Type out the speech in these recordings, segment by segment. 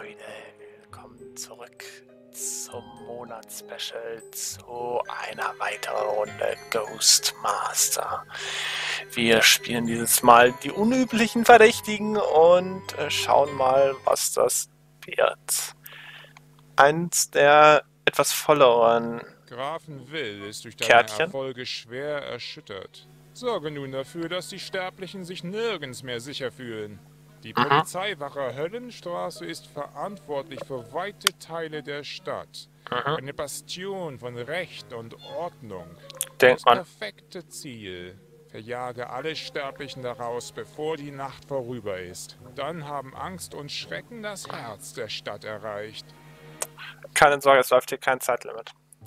Leute, willkommen zurück zum Monatsspecial zu einer weiteren Runde Ghostmaster. Wir spielen dieses Mal die unüblichen Verdächtigen und schauen mal, was das wird. Eins der etwas volleren Grafen Will ist durch deine Kärtchen. Erfolge schwer erschüttert. Sorge nun dafür, dass die Sterblichen sich nirgends mehr sicher fühlen. Die Polizeiwache Höllenstraße ist verantwortlich für weite Teile der Stadt. Eine Bastion von Recht und Ordnung. Denkt Das man. perfekte Ziel. Verjage alle Sterblichen daraus, bevor die Nacht vorüber ist. Dann haben Angst und Schrecken das Herz der Stadt erreicht. Keine Sorge, es läuft hier kein Zeitlimit.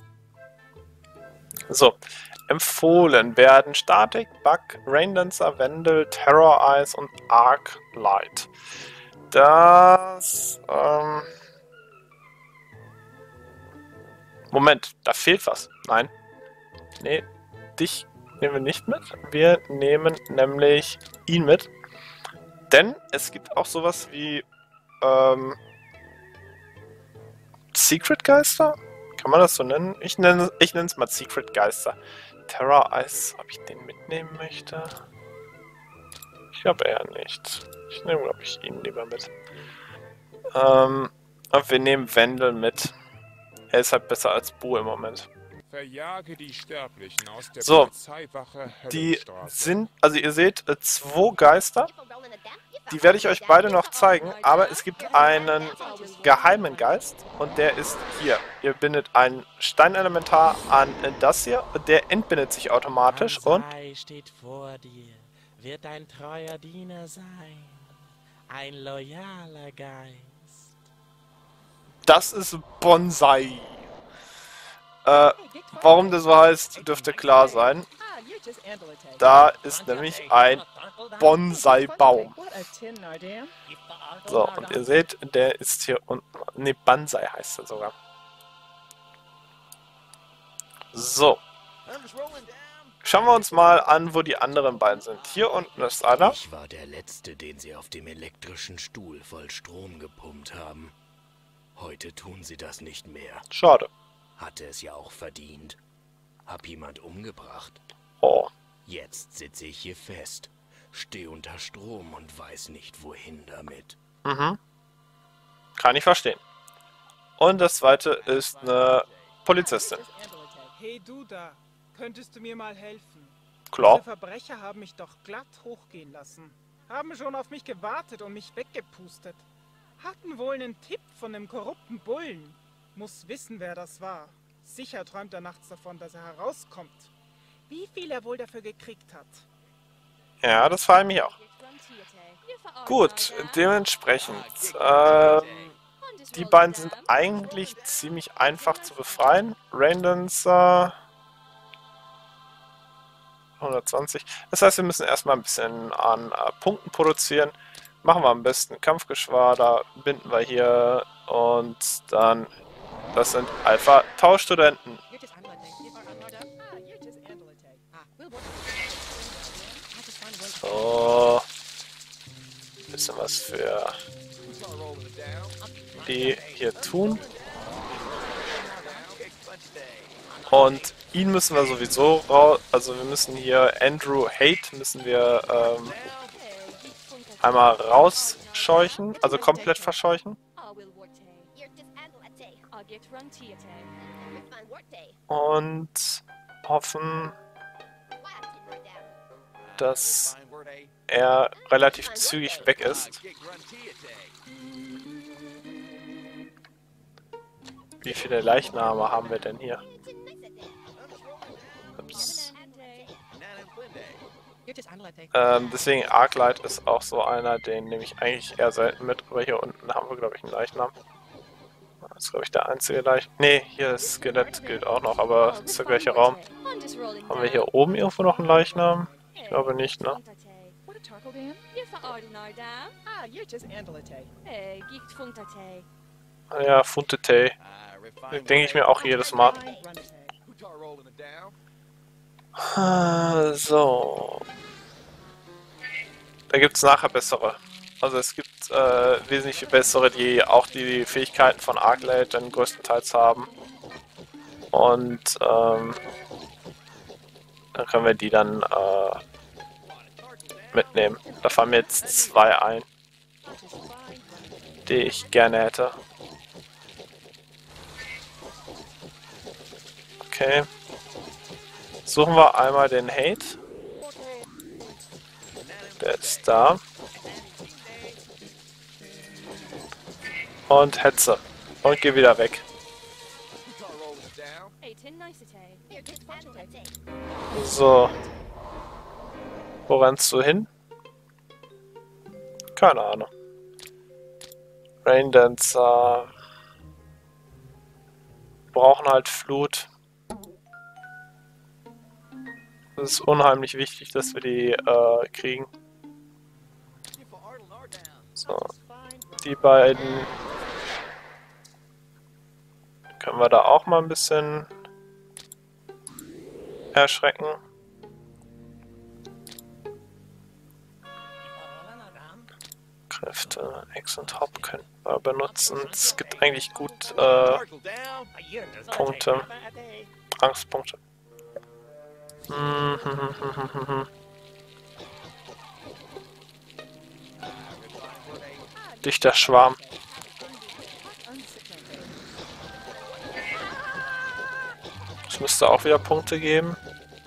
So, empfohlen werden Static, Bug, Raindancer, Vandal, Terror Eyes und Arc Light. Das, Moment, da fehlt was. Nein. Nee, dich nehmen wir nicht mit. Wir nehmen nämlich ihn mit. Denn es gibt auch sowas wie, Secret Geister? Kann man das so nennen? Ich nenne es mal Secret Geister. Terror Eyes, ob ich den mitnehmen möchte? Ich glaube eher nicht. Ich nehme, glaube ich, ihn lieber mit. Und wir nehmen Vandal mit. Er ist halt besser als Bo im Moment. Verjage die Sterblichen aus der So, Polizeiwache die Höllenstraße. sind, also ihr seht, zwei Geister. Die werde ich euch beide noch zeigen, aber es gibt einen geheimen Geist und der ist hier. Ihr bindet ein Steinelementar an das hier und der entbindet sich automatisch und Bonsai steht vor dir, wird ein treuer Diener sein, ein loyaler Geist. das ist Bonsai. Warum das so heißt, dürfte klar sein. Da ist nämlich ein Bonsai-Baum. So, und ihr seht, der ist hier unten. Ne, Bonsai heißt er sogar. So. Schauen wir uns mal an, wo die anderen beiden sind. Hier unten ist einer. Ich war der Letzte, den sie auf dem elektrischen Stuhl voll Strom gepumpt haben. Heute tun sie das nicht mehr. Schade. Hatte es ja auch verdient. Hab jemand umgebracht. Oh. Jetzt sitze ich hier fest. Steh unter Strom und weiß nicht, wohin damit. Mhm. Kann ich verstehen. Und das zweite ist eine Polizistin. Hey du da, könntest du mir mal helfen? Klar. Diese Verbrecher haben mich doch glatt hochgehen lassen. Haben schon auf mich gewartet und mich weggepustet. Hatten wohl einen Tipp von einem korrupten Bullen. Muss wissen, wer das war. Sicher träumt er nachts davon, dass er herauskommt. Wie viel er wohl dafür gekriegt hat. Ja, das frage ich mich auch. Gut, dementsprechend. Die beiden sind eigentlich ziemlich einfach zu befreien. Raindancer 120. Das heißt, wir müssen erstmal ein bisschen an Punkten produzieren. Machen wir am besten Kampfgeschwader, binden wir hier und dann, das sind Alpha-Tauschstudenten. So, bisschen was für die hier tun. Und ihn müssen wir sowieso raus, also wir müssen hier Andrew Hate müssen wir einmal rausscheuchen, also komplett verscheuchen. Und hoffen, dass er relativ zügig weg ist. Wie viele Leichname haben wir denn hier? Ups. Deswegen Arclight ist auch so einer, den nehme ich eigentlich eher selten mit, aber hier unten haben wir, glaube ich, einen Leichnam. Das ist, glaube ich, der einzige Leichnam. Ne, hier das Skelett gilt auch noch, aber es ist der gleiche Raum. Haben wir hier oben irgendwo noch einen Leichnam? Ich glaube nicht, ne? Ah ja, Funtetei. Denke ich mir auch jedes Mal. So. Da gibt es nachher bessere. Also es gibt jetzt wesentlich viel bessere, die auch die Fähigkeiten von Arclight dann größtenteils haben. Und dann können wir die dann mitnehmen. Da fallen mir jetzt 2 ein, die ich gerne hätte. Okay. Suchen wir einmal den Hate. Der ist da. Und hetze. Und geh wieder weg. So. Wo rennst du hin? Keine Ahnung. Raindancer. Brauchen halt Flut. Es ist unheimlich wichtig, dass wir die kriegen. So. Die beiden können wir da auch mal ein bisschen erschrecken. Kräfte, X und Hop können wir benutzen. Es gibt eigentlich gut Punkte, Angstpunkte. Dichter Schwarm. Es müsste auch wieder Punkte geben.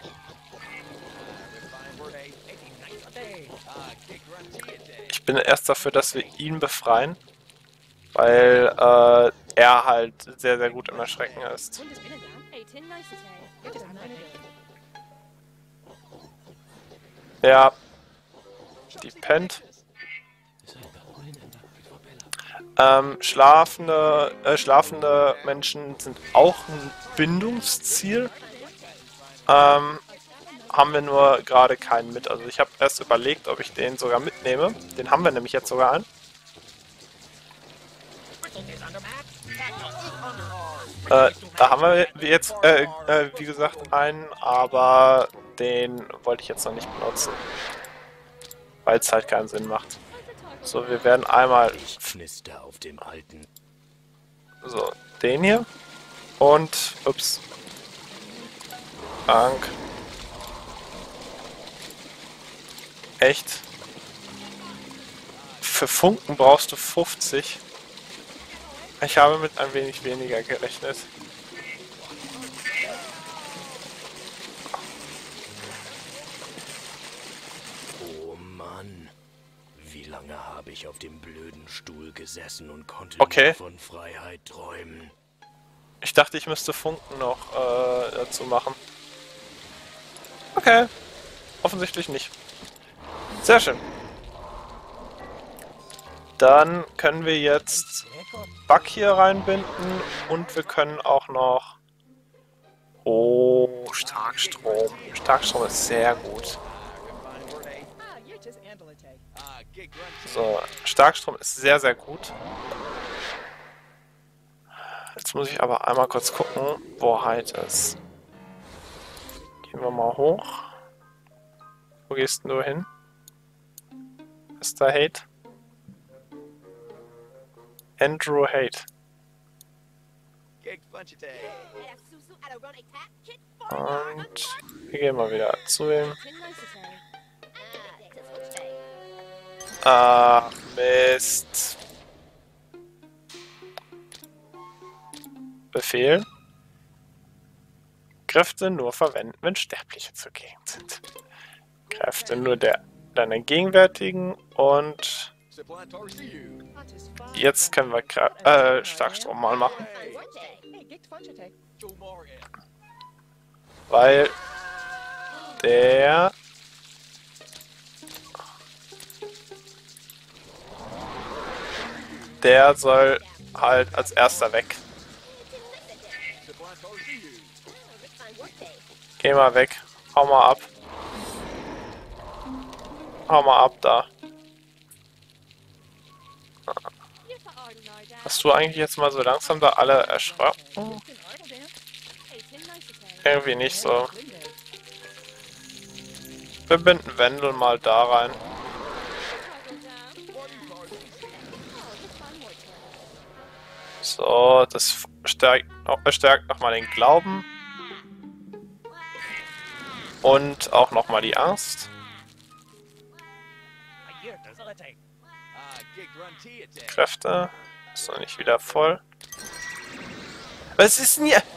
Ich bin erst dafür, dass wir ihn befreien, weil er halt sehr, sehr gut im Erschrecken ist. Ja, die pennt. Schlafende Menschen sind auch ein Bindungsziel. Haben wir nur gerade keinen mit. Also ich habe erst überlegt, ob ich den sogar mitnehme. Den haben wir nämlich jetzt sogar an. Da haben wir jetzt, wie gesagt, einen, aber den wollte ich jetzt noch nicht benutzen. Weil es halt keinen Sinn macht. So, wir werden einmal... Knister auf dem alten. So, den hier. Und, ups. Dank. Echt? Für Funken brauchst du 50. Ich habe mit ein wenig weniger gerechnet. Oh Mann. Wie lange habe ich auf dem blöden Stuhl gesessen und konnte nur von Freiheit träumen. Ich dachte, ich müsste Funken noch dazu machen. Okay. Offensichtlich nicht. Sehr schön. Dann können wir jetzt Bug hier reinbinden und wir können auch noch... Oh, Starkstrom. Starkstrom ist sehr gut. So, Starkstrom ist sehr, sehr gut. Jetzt muss ich aber einmal kurz gucken, wo Hyde ist. Gehen wir mal hoch. Wo gehst denn du hin? Ist da Hate? Andrew Hate. Und wir gehen mal wieder zu ihm. Ah, Mist. Befehl. Kräfte nur verwenden, wenn Sterbliche zugegen sind. Kräfte nur deiner gegenwärtigen und jetzt können wir Starkstrom mal machen. Weil der soll halt als erster weg. Geh mal weg. Hau mal ab. Hau mal ab da. Hast du eigentlich jetzt mal so langsam da alle erschrocken? Irgendwie nicht so. Wir binden Wendel mal da rein. So, das stärkt nochmal den Glauben. Und auch nochmal die Angst. Kräfte. Ist noch nicht wieder voll. Was ist denn hier?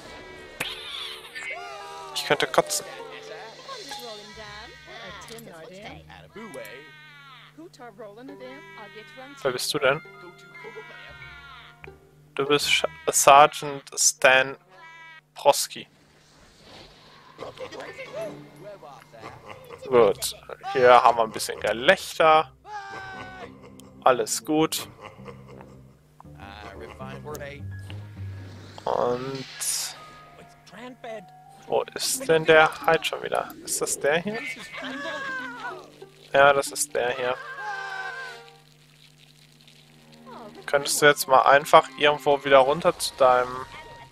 Ich könnte kotzen. Wer bist du denn? Du bist Sergeant Stan Prosky. Gut, hier haben wir ein bisschen Gelächter. Alles gut. Und wo ist denn der Hyde schon wieder? Ist das der hier? Ja, das ist der hier. Könntest du jetzt mal einfach irgendwo wieder runter zu deinem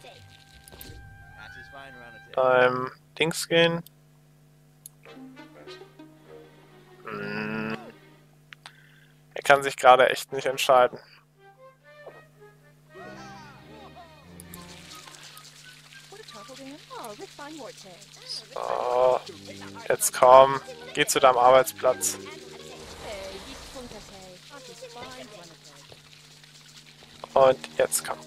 Dings gehen? Er kann sich gerade echt nicht entscheiden. So, jetzt komm, geh zu deinem Arbeitsplatz. Und jetzt komm.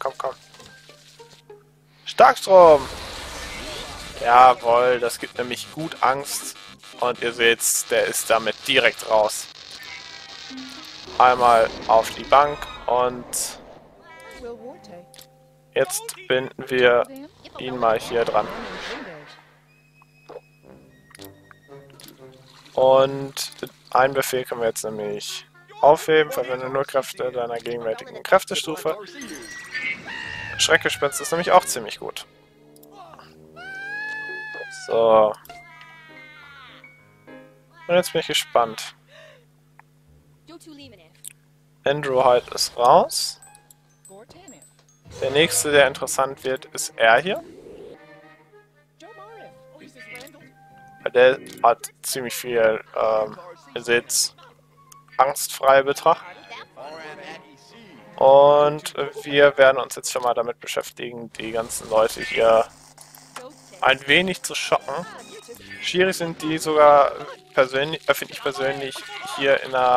Starkstrom! Jawohl, das gibt nämlich gut Angst. Und ihr seht, der ist damit direkt raus. Einmal auf die Bank und jetzt binden wir ihn mal hier dran. Und einen Befehl können wir jetzt nämlich aufheben. Verwende nur Kräfte deiner gegenwärtigen Kräftestufe. Schreckgespenst ist nämlich auch ziemlich gut. So. Und jetzt bin ich gespannt. Andrew Hyde ist raus. Der nächste, der interessant wird, ist er hier. Weil der hat ziemlich viel, ihr seht, angstfreie Betracht. Und wir werden uns jetzt schon mal damit beschäftigen, die ganzen Leute hier ein wenig zu schocken. Schwierig sind die sogar persönlich, finde ich persönlich, hier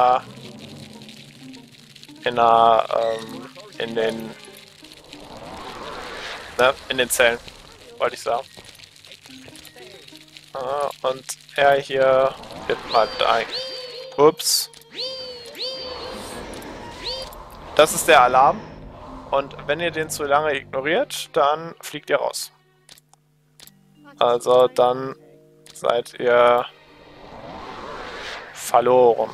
in den Zellen, wollte ich sagen. Und er hier wird mal ein. Ups. Das ist der Alarm. Und wenn ihr den zu lange ignoriert, dann fliegt ihr raus. Also dann seid ihr verloren.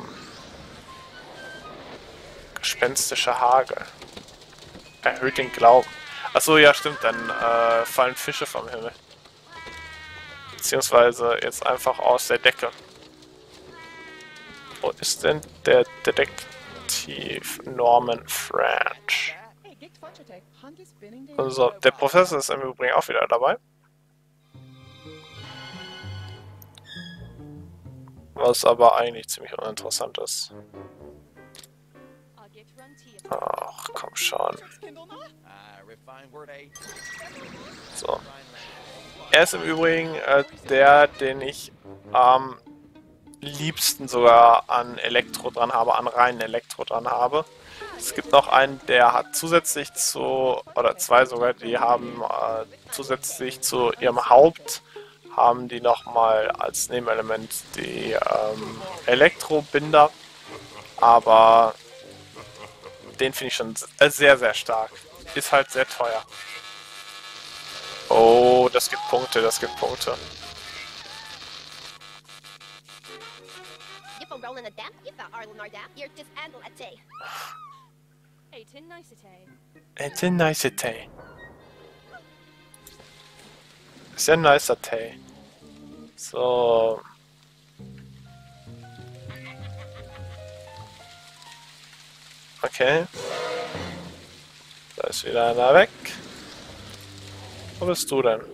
Gespenstischer Hagel. Erhöht den Glauben. Achso, ja stimmt, dann fallen Fische vom Himmel. Beziehungsweise jetzt einfach aus der Decke. Wo ist denn der Detektiv Norman French? Also, der Professor ist im Übrigen auch wieder dabei. Was aber eigentlich ziemlich uninteressant ist. Ach, komm schon. So. Er ist im Übrigen der, den ich am liebsten sogar an Elektro dran habe, an reinen Elektro dran habe. Es gibt noch einen, der hat zusätzlich zu, oder zwei sogar, die haben zusätzlich zu ihrem Haupt, haben die nochmal als Nebenelement die Elektrobinder, aber den finde ich schon sehr, sehr stark. Ist halt sehr teuer. Oh, das gibt Punkte, das gibt Punkte. It's a nice day. Ist ja ein nicer Day. So. Okay. Da ist wieder einer weg. Wo bist du denn?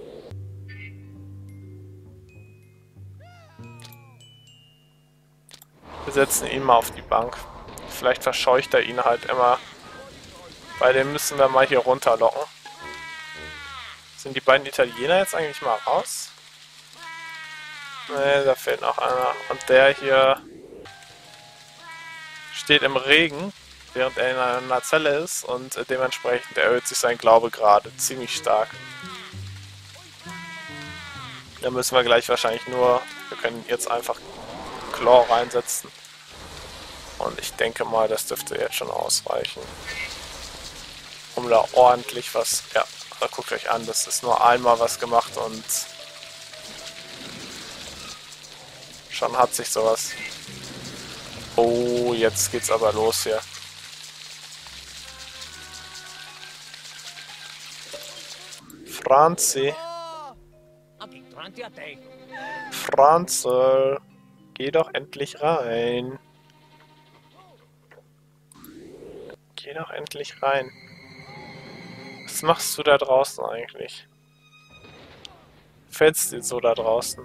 Wir setzen ihn mal auf die Bank. Vielleicht verscheucht er ihn halt immer Bei dem müssen wir mal hier runterlocken. Sind die beiden Italiener jetzt eigentlich mal raus? Ne, da fehlt noch einer. Und der hier steht im Regen, während er in einer Zelle ist und dementsprechend erhöht sich sein Glaube gerade ziemlich stark. Da müssen wir gleich wahrscheinlich nur, wir können jetzt einfach Claw reinsetzen. Und ich denke mal, das dürfte jetzt schon ausreichen. Um da ordentlich was, ja, guckt euch an, das ist nur einmal was gemacht und schon hat sich sowas. Oh, jetzt geht's aber los hier. Franzi. Franzel, geh doch endlich rein. Geh doch endlich rein. Was machst du da draußen eigentlich? Fällst dir so da draußen?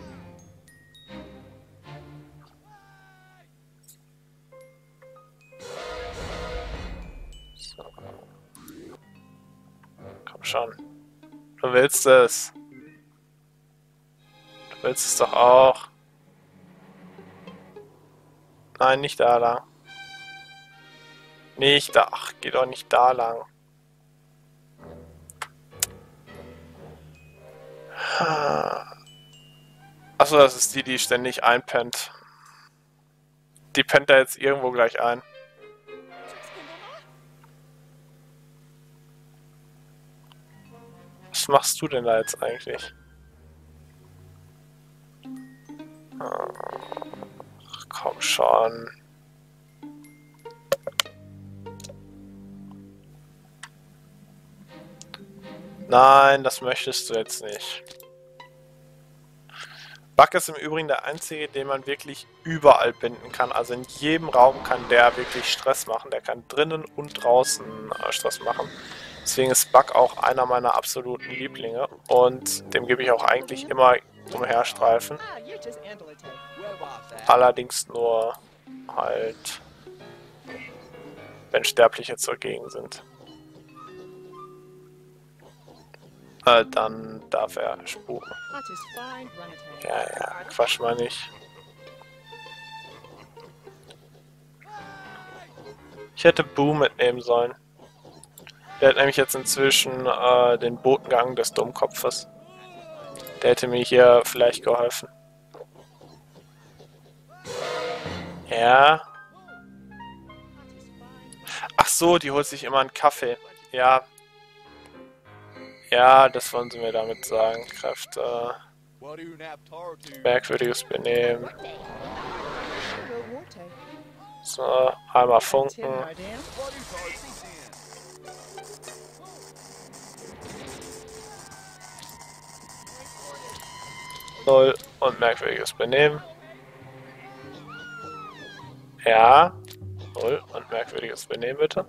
So. Komm schon. Du willst es. Du willst es doch auch. Nein, nicht da lang. Nicht da. Ach, geh doch nicht da lang. Achso, das ist die, die ständig einpennt. Die pennt da jetzt irgendwo gleich ein. Was machst du denn da jetzt eigentlich? Ach, komm schon. Nein, das möchtest du jetzt nicht. Bug ist im Übrigen der einzige, den man wirklich überall binden kann. Also in jedem Raum kann der wirklich Stress machen. Der kann drinnen und draußen Stress machen. Deswegen ist Bug auch einer meiner absoluten Lieblinge. Und dem gebe ich auch eigentlich immer Umherstreifen. Allerdings nur halt, wenn Sterbliche zugegen sind. Dann darf er spuken. Ja, quatsch mal nicht. Ich hätte Boo mitnehmen sollen. Der hat nämlich jetzt inzwischen den Botengang des Dummkopfes. Der hätte mir hier vielleicht geholfen. Ja. Ach so, die holt sich immer einen Kaffee. Ja. Ja, das wollen sie mir damit sagen. Kräfte. Merkwürdiges Benehmen. So, einmal funken. Null und merkwürdiges Benehmen. Ja. Null und merkwürdiges Benehmen, bitte.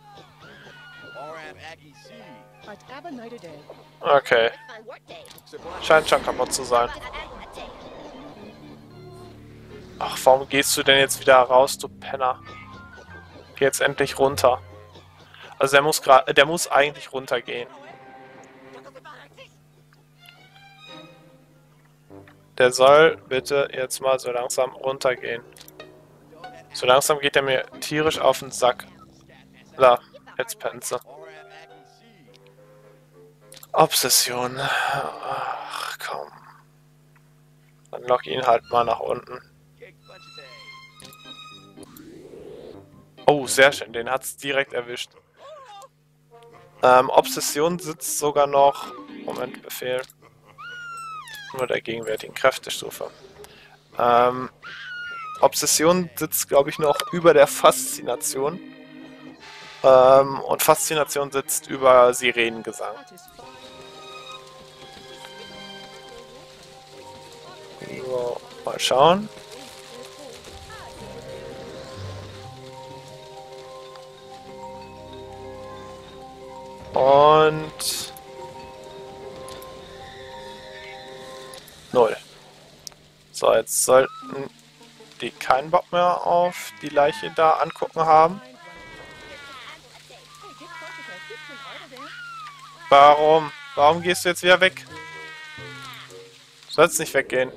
Okay. Scheint schon kaputt zu sein. Ach, warum gehst du denn jetzt wieder raus, du Penner? Geh jetzt endlich runter. Also der muss eigentlich runtergehen. Der soll bitte jetzt mal so langsam runtergehen. So langsam geht er mir tierisch auf den Sack. Da, jetzt pennt sie. Obsession. Ach, komm. Dann lock ihn halt mal nach unten. Oh, sehr schön. Den hat's direkt erwischt. Obsession sitzt sogar noch... Moment, Befehl. Nur der gegenwärtigen Kräftestufe. Obsession sitzt, glaube ich, noch über der Faszination. Und Faszination sitzt über Sirenengesang. So, mal schauen. Und 0. So, jetzt sollten die keinen Bock mehr auf die Leiche da angucken haben. Warum? Warum gehst du jetzt wieder weg? Du sollst nicht weggehen.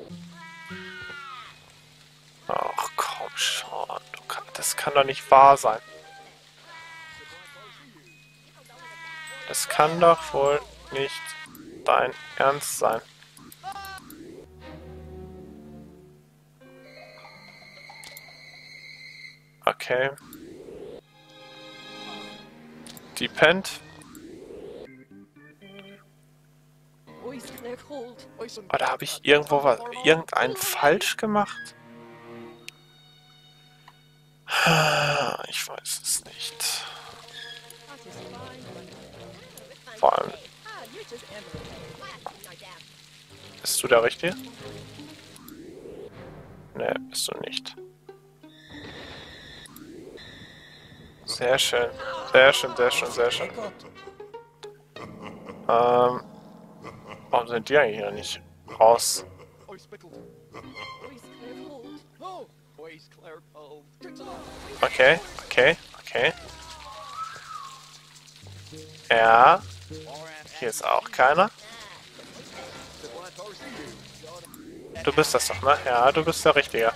Ach komm schon. Das kann doch nicht wahr sein. Das kann doch wohl nicht dein Ernst sein. Okay. Die pennt. Oder habe ich irgendeinen falsch gemacht? Ich weiß es nicht. Vor allem. Bist du der Richtige? Ne, bist du nicht. Sehr schön. Sehr schön, sehr schön, sehr schön. Warum sind die eigentlich noch nicht raus? Okay, okay, okay. Ja. Hier ist auch keiner. Du bist das doch, ne? Ja, du bist der Richtige.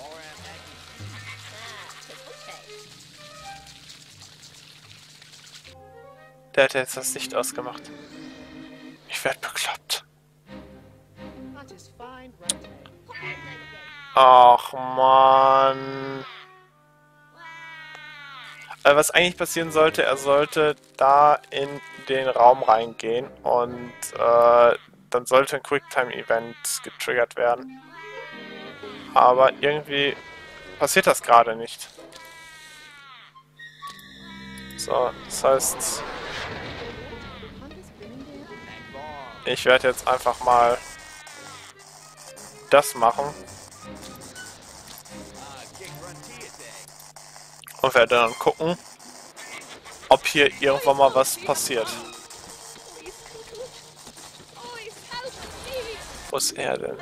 Der hat jetzt das Licht ausgemacht. Ich werd bekloppt. Ach man. Was eigentlich passieren sollte, er sollte da in den Raum reingehen und dann sollte ein Quicktime-Event getriggert werden. Aber irgendwie passiert das gerade nicht. So, das heißt, ich werde jetzt einfach mal das machen. Und werde dann gucken, ob hier irgendwann mal was passiert. Wo ist er denn?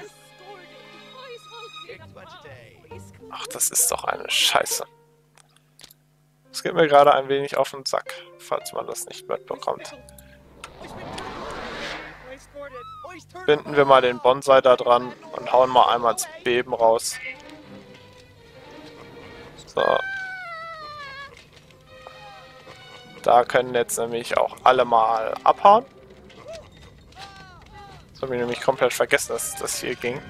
Ach, das ist doch eine Scheiße. Es geht mir gerade ein wenig auf den Sack, falls man das nicht mitbekommt. Binden wir mal den Bonsai da dran und hauen mal einmal das Beben raus. So. Da können jetzt nämlich auch alle mal abhauen. Das habe ich nämlich komplett vergessen, dass das hier ging.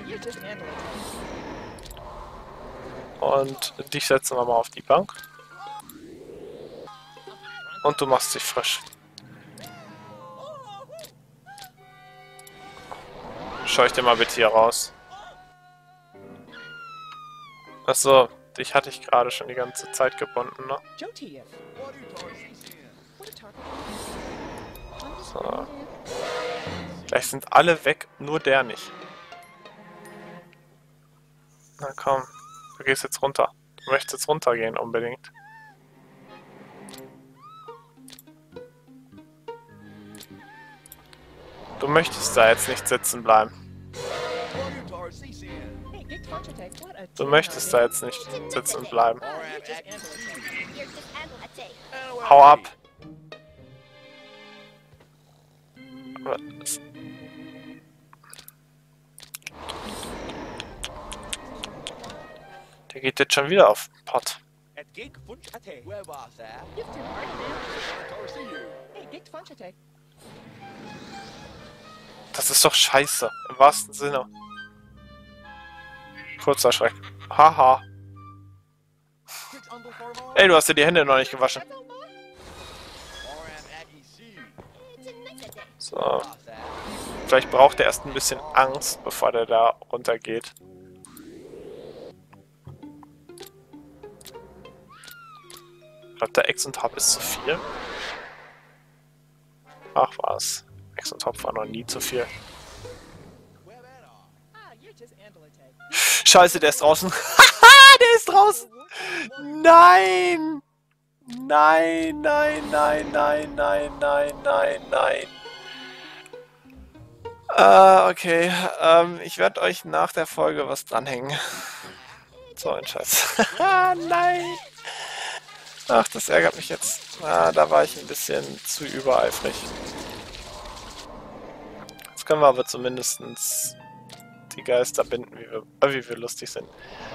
Und dich setzen wir mal auf die Bank. Und du machst dich frisch. Scheuch dir mal bitte hier raus. Achso, dich hatte ich gerade schon die ganze Zeit gebunden, ne? So. Gleich sind alle weg, nur der nicht. Na komm, du gehst jetzt runter. Du möchtest jetzt runtergehen unbedingt. Du möchtest da jetzt nicht sitzen bleiben. Du möchtest da jetzt nicht sitzen bleiben. Hau ab! Der geht jetzt schon wieder auf den Pott. Das ist doch scheiße, im wahrsten Sinne. Kurzer Schreck. Haha. Ey, du hast dir die Hände noch nicht gewaschen. So. Vielleicht braucht er erst ein bisschen Angst, bevor der da runtergeht. Ich glaube, der Ex und Hop ist zu viel. Ach was. Ex und Hop war noch nie zu viel. Scheiße, der ist draußen. Haha, der ist draußen. Nein. Nein, nein, nein, nein, nein, nein, nein, nein. Okay. Ich werde euch nach der Folge was dranhängen. So ein Scheiß. Nein. Ach, das ärgert mich jetzt. Ah, da war ich ein bisschen zu übereifrig. Jetzt können wir aber zumindest die Geister binden, wie wir lustig sind.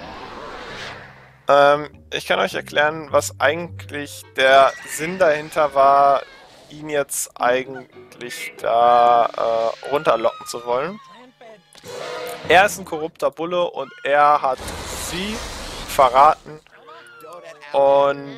Ich kann euch erklären, was eigentlich der Sinn dahinter war, ihn jetzt eigentlich da runterlocken zu wollen. Er ist ein korrupter Bulle und er hat sie verraten und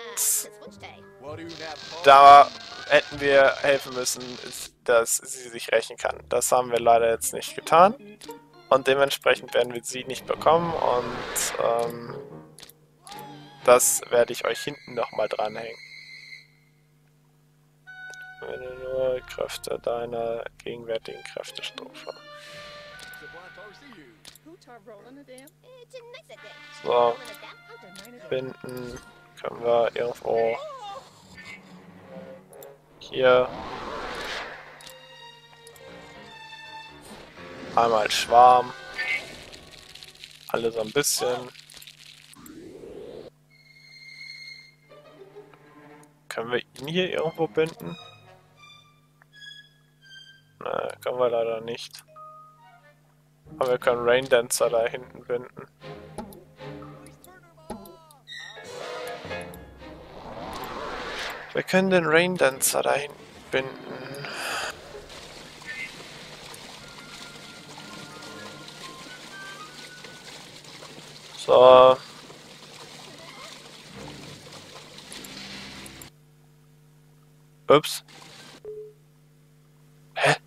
da hätten wir helfen müssen, dass sie sich rächen kann. Das haben wir leider jetzt nicht getan und dementsprechend werden wir sie nicht bekommen und das werde ich euch hinten nochmal dranhängen. Wenn du nur Kräfte deiner gegenwärtigen Kräftestufe. So, binden können wir irgendwo hier einmal Schwarm, alle so ein bisschen. Können wir ihn hier irgendwo binden? Ne, können wir leider nicht. Aber wir können Rain Dancer da hinten binden. Wir können den Rain Dancer da hinten binden. So. Ups. Hä?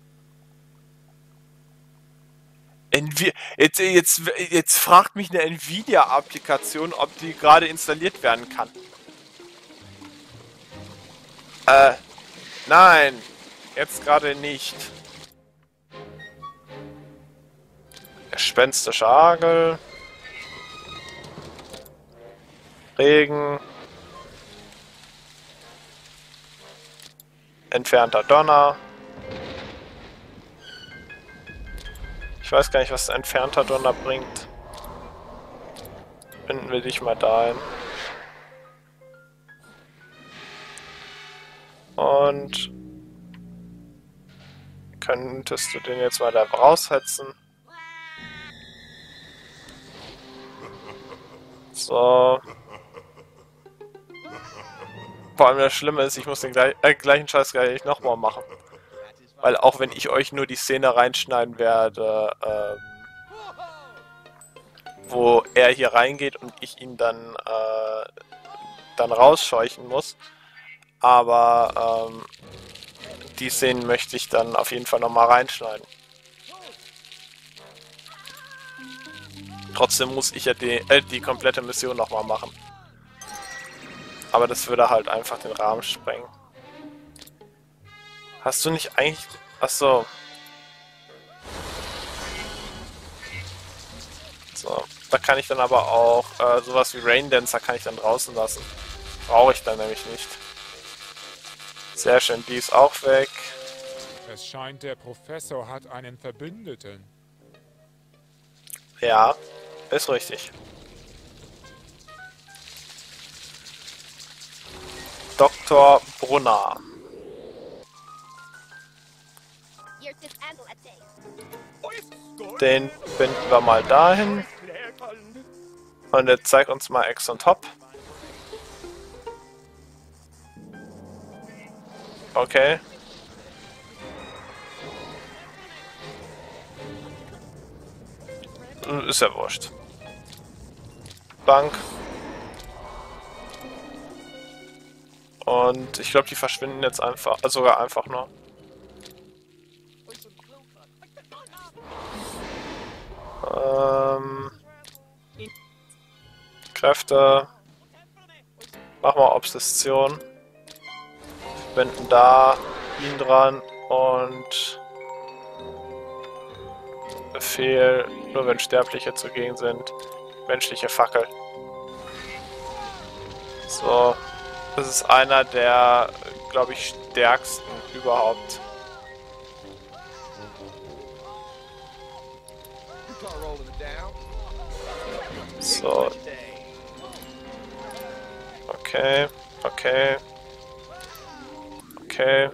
Jetzt fragt mich eine Nvidia-Applikation, ob die gerade installiert werden kann. Nein. Jetzt gerade nicht. Gespenstischer Hagel. Regen. Entfernter Donner. Ich weiß gar nicht, was entfernter Donner bringt. Binden wir dich mal da ein. Und könntest du den jetzt mal da raushetzen? So. Vor allem das Schlimme ist, ich muss den gleichen Scheiß gleich nochmal machen. Weil auch wenn ich euch nur die Szene reinschneiden werde, wo er hier reingeht und ich ihn dann rausscheuchen muss. Aber die Szenen möchte ich dann auf jeden Fall nochmal reinschneiden. Trotzdem muss ich ja die komplette Mission nochmal machen. Aber das würde halt einfach den Rahmen sprengen. Hast du nicht eigentlich... Achso. So. Da kann ich dann aber auch sowas wie Rain Dancer kann ich dann draußen lassen. Brauche ich dann nämlich nicht. Sehr schön, die ist auch weg. Es scheint, der Professor hat einen Verbündeten. Ja, ist richtig. Dr. Brunner. Den binden wir mal dahin. Und jetzt zeig uns mal Ex on Top. Okay. Ist ja wurscht. Bank. Und ich glaube, die verschwinden jetzt einfach, sogar einfach nur. Kräfte. Mach mal Obsession. Wenden da ihn dran und Befehl, nur wenn Sterbliche zugegen sind. Menschliche Fackel. So. Das ist einer der, glaube ich, stärksten überhaupt. So. Okay. Okay. Okay.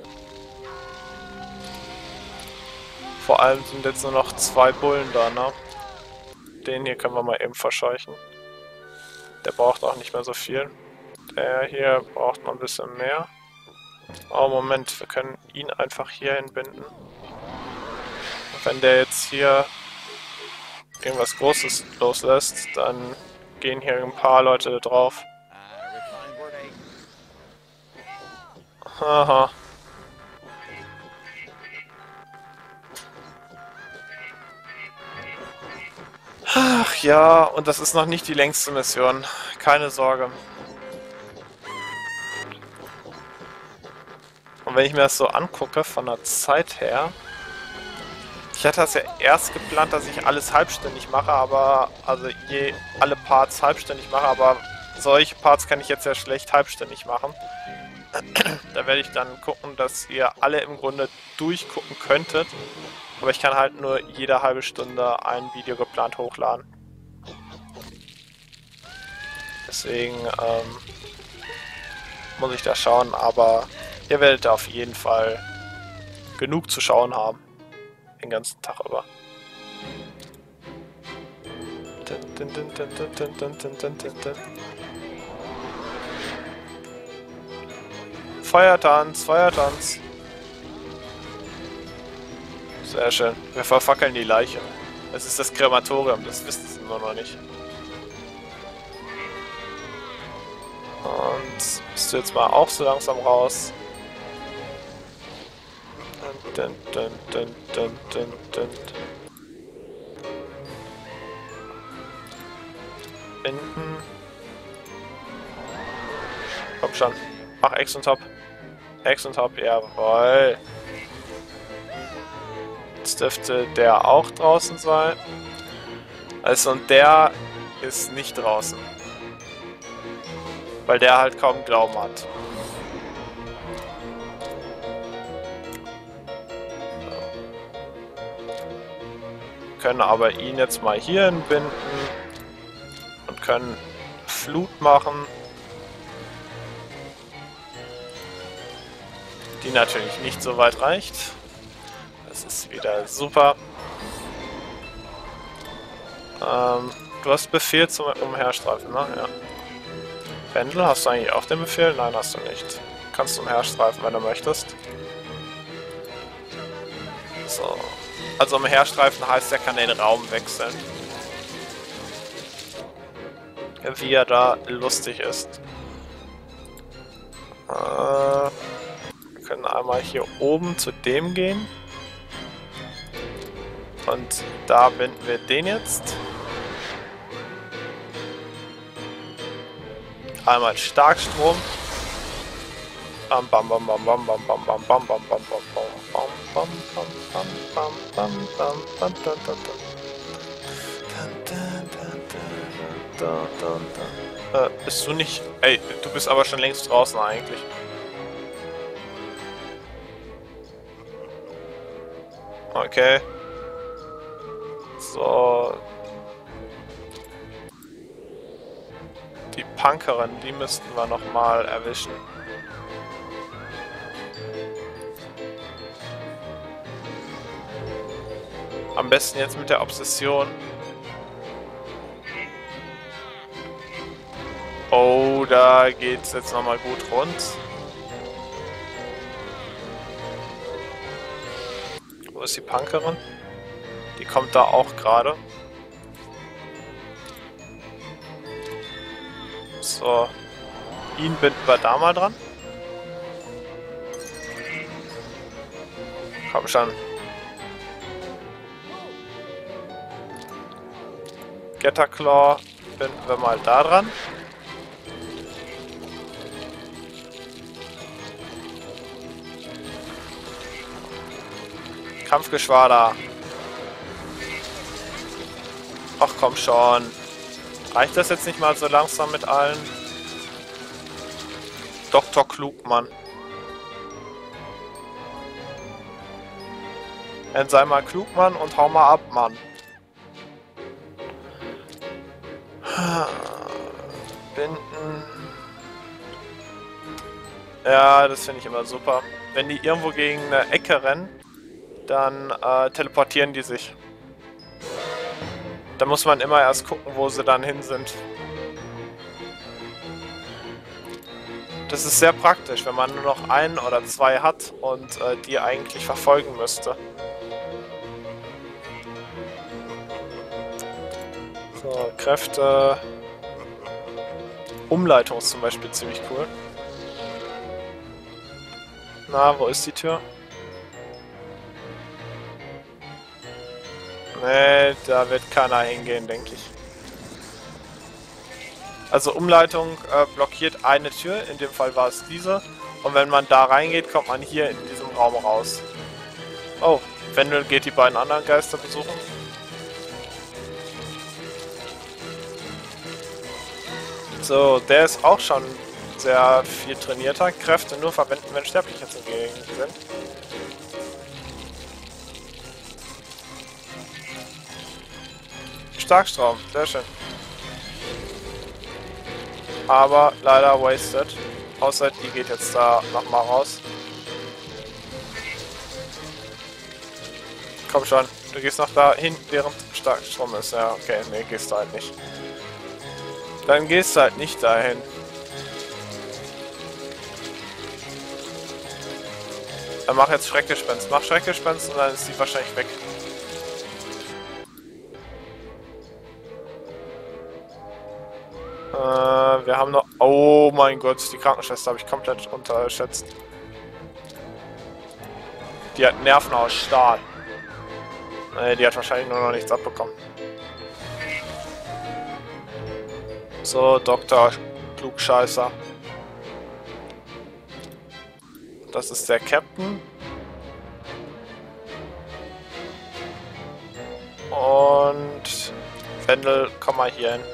Vor allem sind jetzt nur noch 2 Bullen da, ne? Den hier können wir mal eben verscheuchen. Der braucht auch nicht mehr so viel. Der hier braucht noch ein bisschen mehr. Oh, Moment, wir können ihn einfach hier hinbinden. Und wenn der jetzt hier irgendwas Großes loslässt, dann gehen hier ein paar Leute drauf. Haha. Ach ja, und das ist noch nicht die längste Mission. Keine Sorge. Und wenn ich mir das so angucke, von der Zeit her... Ich hatte das ja erst geplant, dass ich alles halbständig mache, aber... Also alle Parts halbständig mache, aber solche Parts kann ich jetzt ja schlecht halbständig machen. Da werde ich dann gucken, dass ihr alle im Grunde durchgucken könntet. Aber ich kann halt nur jede halbe Stunde ein Video geplant hochladen. Deswegen muss ich da schauen, aber ihr werdet auf jeden Fall genug zu schauen haben. Den ganzen Tag über. Feuertanz, Feuertanz. Sehr schön. Wir verfackeln die Leiche. Es ist das Krematorium, das wissen sie nur noch nicht. Und bist du jetzt mal auch so langsam raus? Binden. Komm schon. Mach X und Top. X und Top, jawohl. Jetzt dürfte der auch draußen sein. Also und der ist nicht draußen. Weil der halt kaum Glauben hat. Können aber ihn jetzt mal hier hinbinden. Und können Flut machen. Die natürlich nicht so weit reicht. Das ist wieder super. Du hast Befehl zum Umherstreifen, ne? Ja. Pendel, hast du eigentlich auch den Befehl? Nein, hast du nicht. Kannst du umherstreifen, wenn du möchtest. So. Also umherstreifen heißt, er kann den Raum wechseln. Wie er da lustig ist. Wir können einmal hier oben zu dem gehen. Und da binden wir den jetzt. Einmal Starkstrom. Bam bam bam bam bam bam bam bam bam bam bam bam bam bam bam bam bam bam bam bam. Bist du nicht... Ey, du bist aber schon längst draußen eigentlich. Okay. So. Die Punkerin, die müssten wir nochmal erwischen. Am besten jetzt mit der Obsession. Oh, da geht's jetzt nochmal gut rund. Wo ist die Punkerin? Die kommt da auch gerade. So. Ihn binden wir da mal dran. Komm schon. Getterclaw binden wir mal da dran. Kampfgeschwader. Ach komm schon. Reicht das jetzt nicht mal so langsam mit allen? Dr. Klugmann. Dann sei mal Klugmann und hau mal ab, Mann. Binden. Ja, das finde ich immer super. Wenn die irgendwo gegen eine Ecke rennen, dann teleportieren die sich. Da muss man immer erst gucken, wo sie dann hin sind. Das ist sehr praktisch, wenn man nur noch 1 oder 2 hat und die eigentlich verfolgen müsste. So, Kräfte. Umleitung ist zum Beispiel ziemlich cool. Na, wo ist die Tür? Nee, da wird keiner hingehen, denke ich. Also Umleitung blockiert eine Tür, in dem Fall war es diese. Und wenn man da reingeht, kommt man hier in diesem Raum raus. Oh, Wendel geht die beiden anderen Geister besuchen. So, der ist auch schon sehr viel trainierter. Kräfte nur verwenden, wenn Sterbliche zugegen sind. Starkstrom, sehr schön. Aber leider wasted. Außer die geht jetzt da nochmal raus. Komm schon, du gehst noch dahin, während Starkstrom ist. Ja, okay, nee, gehst du halt nicht. Dann gehst du halt nicht dahin. Dann mach jetzt Schreckgespenst. Mach Schreckgespenst und dann ist die wahrscheinlich weg. Wir haben noch... Oh mein Gott, die Krankenschwester habe ich komplett unterschätzt. Die hat Nerven aus Stahl. Nee, die hat wahrscheinlich nur noch nichts abbekommen. So, Dr. Klugscheißer. Das ist der Captain. Und... Wendel, komm mal hier hin.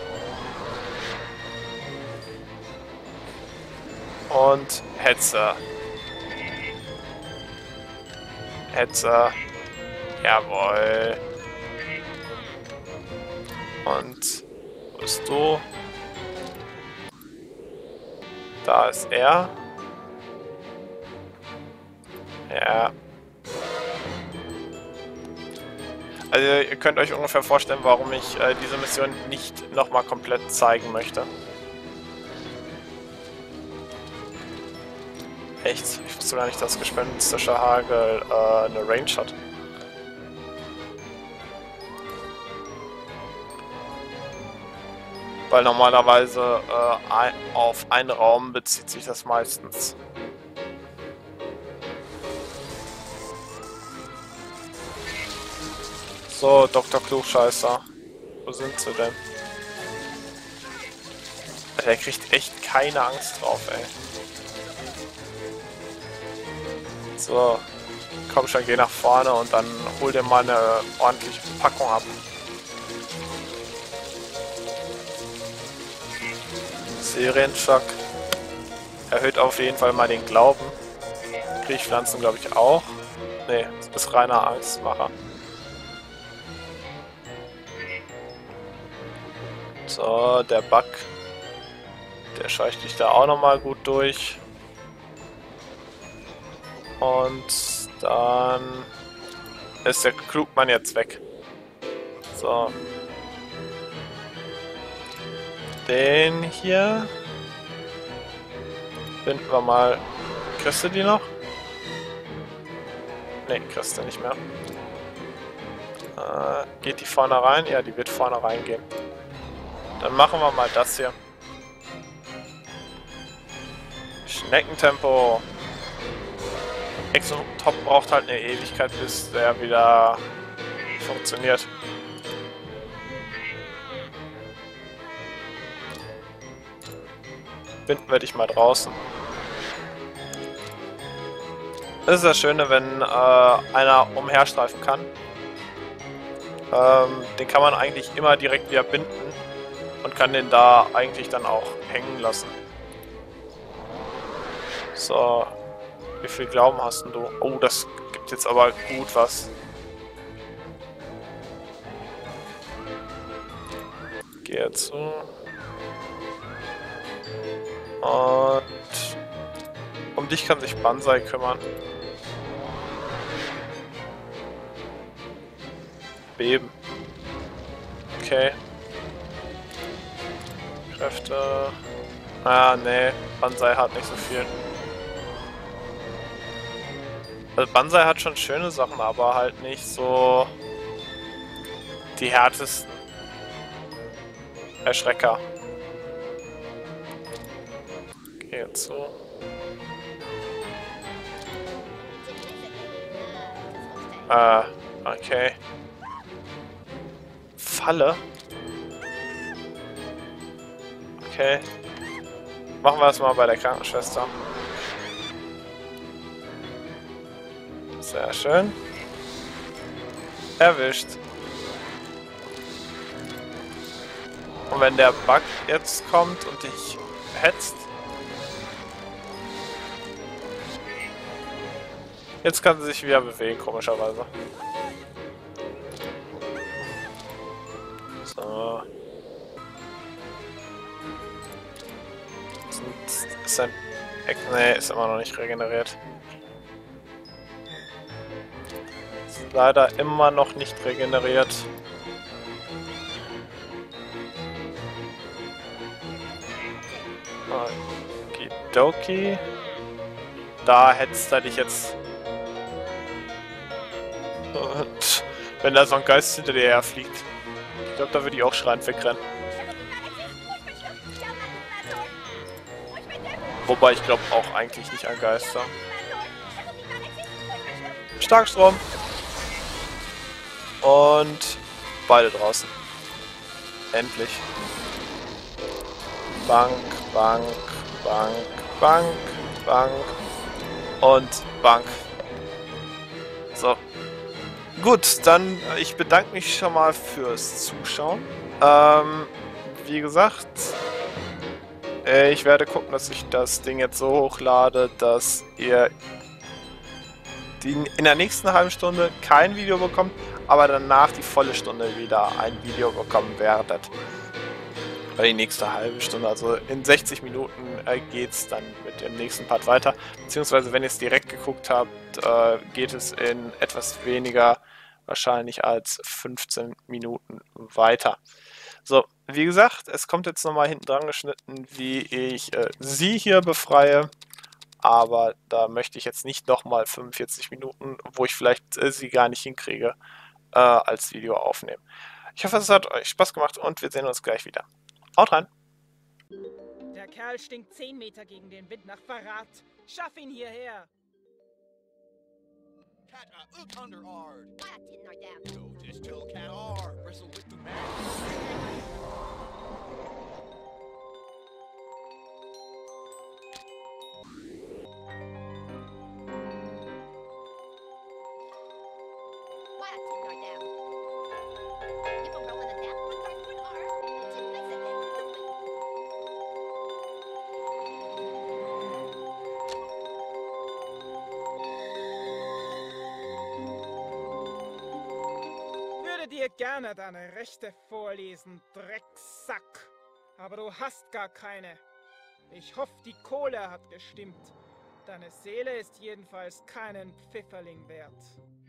Und Hetze. Hetze. Jawohl. Und wo bist du? Da ist er. Ja. Also ihr könnt euch ungefähr vorstellen, warum ich diese Mission nicht nochmal komplett zeigen möchte. Echt? Ich wusste gar nicht, dass gespenstischer Hagel eine Range hat. Weil normalerweise auf einen Raum bezieht sich das meistens. So, Dr. Klugscheißer. Wo sind sie denn? Der kriegt echt keine Angst drauf, ey. So, komm schon, geh nach vorne und dann hol dir mal eine ordentliche Packung ab. Serienschock. Erhöht auf jeden Fall mal den Glauben. Kriechpflanzen glaube ich auch. Ne, das ist reiner Angstmacher. So, der Bug. Der scheucht dich da auch nochmal gut durch. Und dann ist der Klugmann jetzt weg. So. Den hier. Binden wir mal. Kriegst du die noch? Ne, kriegst du nicht mehr. Geht die vorne rein? Ja, die wird vorne reingehen. Dann machen wir mal das hier. Schneckentempo. Exotop braucht halt eine Ewigkeit, bis der wieder funktioniert. Binden wir dich mal draußen. Das ist das Schöne, wenn einer umherstreifen kann. Den kann man eigentlich immer direkt wieder binden und kann den da eigentlich dann auch hängen lassen. So. Wie viel Glauben hast denn du? Oh, das gibt jetzt aber gut was. Geh zu. Und dich kann sich Banzai kümmern. Beben. Okay. Kräfte. Ah, nee. Banzai hat nicht so viel. Also Banzai hat schon schöne Sachen, aber halt nicht so die härtesten Erschrecker. Okay, jetzt so. Okay. Falle? Okay. Machen wir das mal bei der Krankenschwester. Sehr schön. Erwischt. Und wenn der Bug jetzt kommt und dich hetzt. Jetzt kann sie sich wieder bewegen, komischerweise. So. Ist ein Eck. Nee, ist immer noch nicht regeneriert. Ist leider immer noch nicht regeneriert. Okidoki. Da hetzt er dich jetzt. Und wenn da so ein Geist hinter dir herfliegt. Ich glaube, da würde ich auch schreiend wegrennen. Wobei ich glaube auch eigentlich nicht an Geister. Starkstrom. Und beide draußen. Endlich. Bank, Bank, Bank, Bank, Bank und Bank. So. Gut, dann ich bedanke mich schon mal fürs Zuschauen. Wie gesagt, ich werde gucken, dass ich das Ding jetzt so hochlade, dass ihr in der nächsten halben Stunde kein Video bekommt, aber danach die volle Stunde wieder ein Video bekommen werdet. Bei die nächste halbe Stunde, also in 60 Minuten geht's dann mit dem nächsten Part weiter. Beziehungsweise, wenn ihr es direkt geguckt habt, geht es in etwas weniger, wahrscheinlich als 15 Minuten weiter. So, wie gesagt, es kommt jetzt nochmal hinten dran geschnitten, wie ich sie hier befreie. Aber da möchte ich jetzt nicht nochmal 45 Minuten, wo ich vielleicht sie gar nicht hinkriege, als Video aufnehmen. Ich hoffe, es hat euch Spaß gemacht und wir sehen uns gleich wieder. Haut rein! Der Kerl stinkt 10 Meter gegen den Wind nach Verrat. Schaff ihn hierher! Dir gerne deine Rechte vorlesen, Drecksack. Aber du hast gar keine. Ich hoffe, die Kohle hat gestimmt. Deine Seele ist jedenfalls keinen Pfifferling wert.